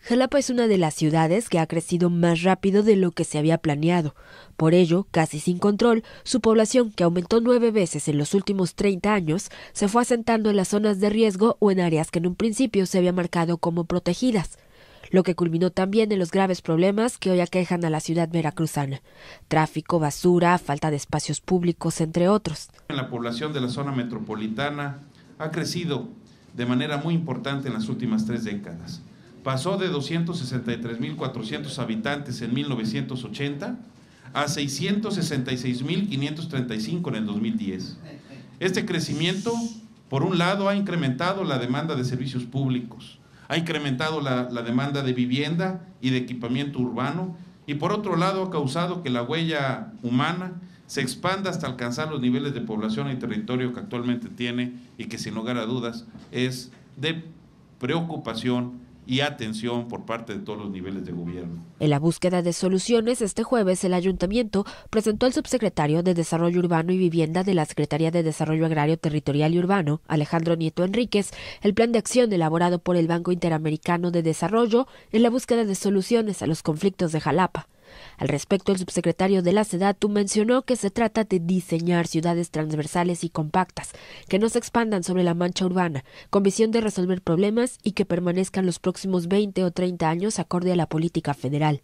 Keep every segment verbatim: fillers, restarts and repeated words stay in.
Jalapa es una de las ciudades que ha crecido más rápido de lo que se había planeado. Por ello, casi sin control, su población, que aumentó nueve veces en los últimos treinta años, se fue asentando en las zonas de riesgo o en áreas que en un principio se había marcado como protegidas, lo que culminó también en los graves problemas que hoy aquejan a la ciudad veracruzana: tráfico, basura, falta de espacios públicos, entre otros. La población de la zona metropolitana ha crecido de manera muy importante en las últimas tres décadas. Pasó de doscientos sesenta y tres mil cuatrocientos habitantes en mil novecientos ochenta a seiscientos sesenta y seis mil quinientos treinta y cinco en el dos mil diez. Este crecimiento, por un lado, ha incrementado la demanda de servicios públicos, ha incrementado la, la demanda de vivienda y de equipamiento urbano, y por otro lado ha causado que la huella humana se expanda hasta alcanzar los niveles de población y territorio que actualmente tiene, y que sin lugar a dudas es de preocupación y atención por parte de todos los niveles de gobierno. En la búsqueda de soluciones, este jueves el ayuntamiento presentó al subsecretario de Desarrollo Urbano y Vivienda de la Secretaría de Desarrollo Agrario, Territorial y Urbano, Alejandro Nieto Enríquez, el plan de acción elaborado por el Banco Interamericano de Desarrollo en la búsqueda de soluciones a los conflictos de Jalapa. Al respecto, el subsecretario de la SEDATU mencionó que se trata de diseñar ciudades transversales y compactas, que no se expandan sobre la mancha urbana, con visión de resolver problemas y que permanezcan los próximos veinte o treinta años acorde a la política federal.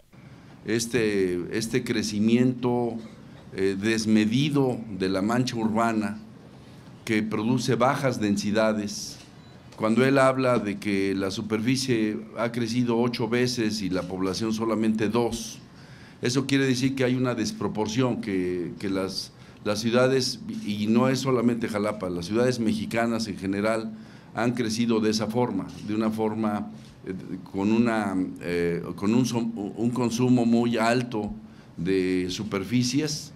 Este, este crecimiento eh, desmedido de la mancha urbana, que produce bajas densidades, cuando él habla de que la superficie ha crecido ocho veces y la población solamente dos, eso quiere decir que hay una desproporción, que, que las, las ciudades, y no es solamente Jalapa, las ciudades mexicanas en general han crecido de esa forma, de una forma eh, con, una, eh, con un, un consumo muy alto de superficies,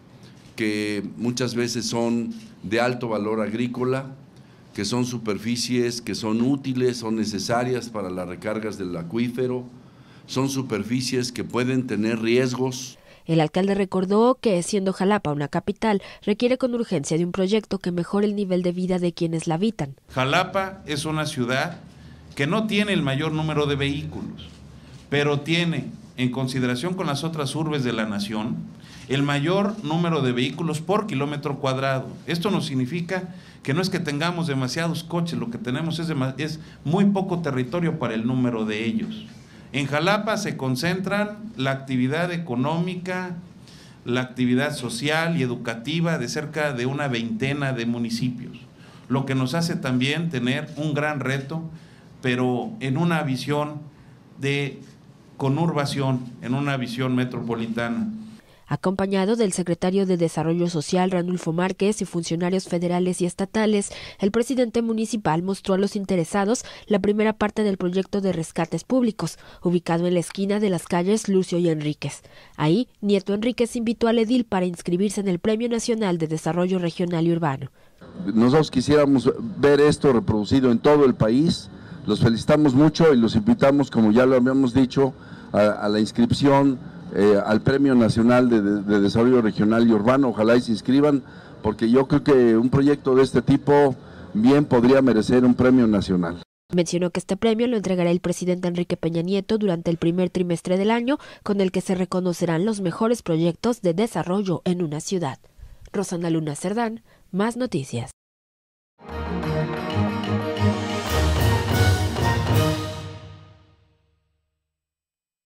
que muchas veces son de alto valor agrícola, que son superficies que son útiles, son necesarias para las recargas del acuífero, son superficies que pueden tener riesgos. El alcalde recordó que, siendo Jalapa una capital, requiere con urgencia de un proyecto que mejore el nivel de vida de quienes la habitan. Jalapa es una ciudad que no tiene el mayor número de vehículos, pero tiene, en consideración con las otras urbes de la nación, el mayor número de vehículos por kilómetro cuadrado. Esto no significa que no es que tengamos demasiados coches, lo que tenemos es, es muy poco territorio para el número de ellos. En Jalapa se concentran la actividad económica, la actividad social y educativa de cerca de una veintena de municipios, lo que nos hace también tener un gran reto, pero en una visión de conurbación, en una visión metropolitana. Acompañado del secretario de Desarrollo Social, Ranulfo Márquez, y funcionarios federales y estatales, el presidente municipal mostró a los interesados la primera parte del proyecto de rescates públicos, ubicado en la esquina de las calles Lucio y Enríquez. Ahí, Nieto Enríquez invitó al edil para inscribirse en el Premio Nacional de Desarrollo Regional y Urbano. Nosotros quisiéramos ver esto reproducido en todo el país. Los felicitamos mucho y los invitamos, como ya lo habíamos dicho, a, a la inscripción Eh, al Premio Nacional de, de, de Desarrollo Regional y Urbano. Ojalá y se inscriban, porque yo creo que un proyecto de este tipo bien podría merecer un premio nacional. Mencionó que este premio lo entregará el presidente Enrique Peña Nieto durante el primer trimestre del año, con el que se reconocerán los mejores proyectos de desarrollo en una ciudad. Rosana Luna Cerdán, Más Noticias.